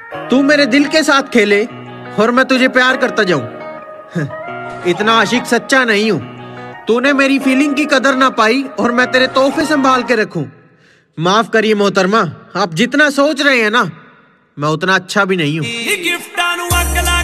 तू मेरे दिल के साथ खेले और मैं तुझे प्यार करता जाऊं। इतना आशिक सच्चा नहीं हूं। तूने मेरी फीलिंग की कदर ना पाई और मैं तेरे तोहफे संभाल के रखूं। माफ करिए मोहतरमा, आप जितना सोच रहे हैं ना, मैं उतना अच्छा भी नहीं हूं।